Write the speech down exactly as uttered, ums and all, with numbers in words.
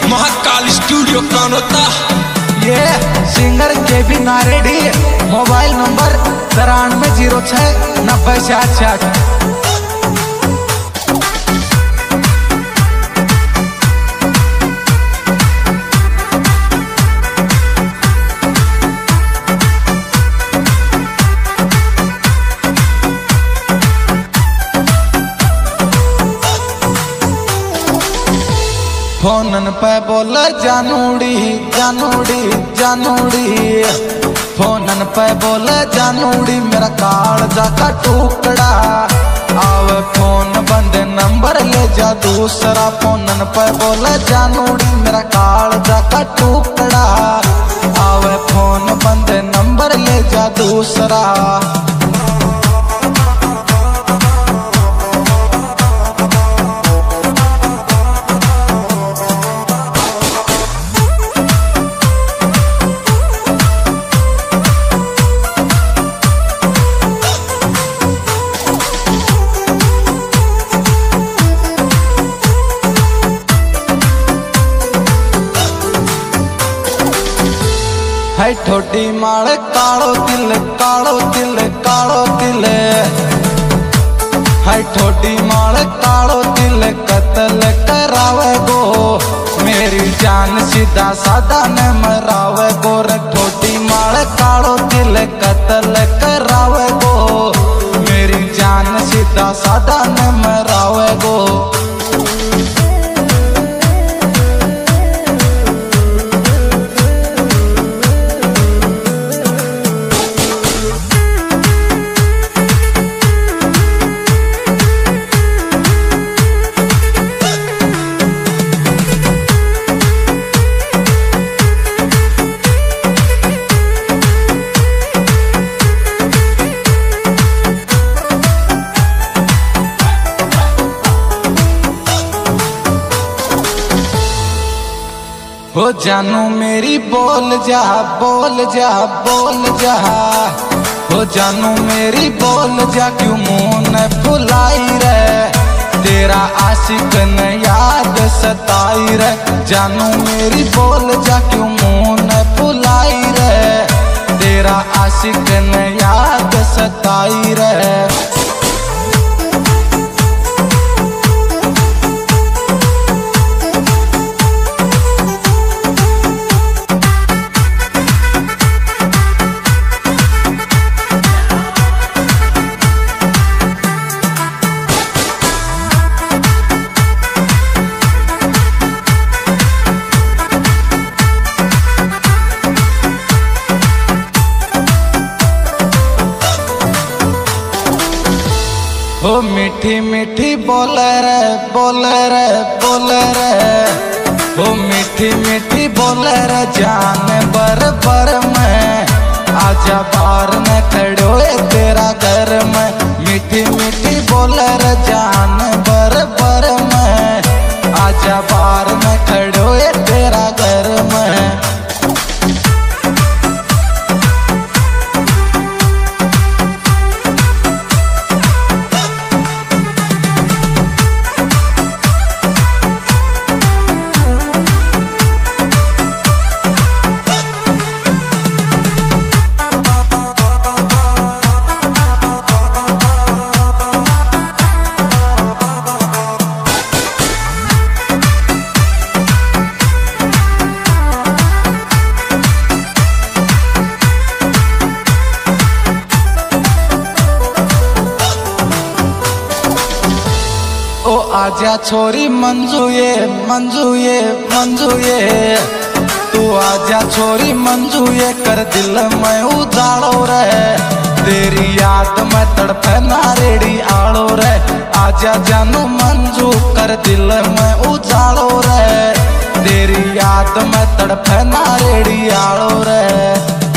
Mahakal studio कौन होता? ये सिंगर के भी नारेडी। मोबाइल नंबर तिरानवे जीरो छः नब्बे साठ साठ। फोनन पे बोल जानूड़ी जानूड़ी जानूड़ी, फोनन पे बोल जानूड़ी मेरा कालजा का टुकड़ा। आवे फोन बंद नंबर ले जा दूसरा, फोनन पे बोल जानूड़ी मेरा कालजा का टुकड़ा। आवे फोन बंद नंबर ले जा दूसरा। है ठोडी माल कालो दिल कालो दिल कालो दिल, है ठोडी माल कालो दिल कत्ल करावे गो। मेरी जान सीधा साधा न मरावे गो। ठोडी माल कालो दिल कत्ल करावे गो। मेरी जान सीधा साधा न मरावे गो। हो जानू मेरी बोल जा बोल जा बोल जा, हो जानू मेरी बोल जा क्यों मुँह न फुलाई रे। तेरा आशिक न याद सताई रे। जानू मेरी बोल जा क्यों मुँह न फुलाई रे। तेरा आशिक न याद सताई रे। हो मीठी मीठी बोले रे बोले रे बोले रे, हो मीठी मीठी बोले रे जान बर बर में। आजा बाहर न खड़ो तेरा घर में। मीठी मीठी बोले रे जान बर बर में। आजा बाहर न खड़ो तेरा घर में। ओ आजा छोरी मंजू ये मंजू ये मंजू ये, तू आजा छोरी मंजू ये कर दिल में उजाड़ो रे। तेरी याद में तड़पे नारेड़ी आड़ो रे। आजा जानू मंजू कर दिल में उजाड़ो रे। तेरी याद में तड़पे नारेड़ी आड़ो रे।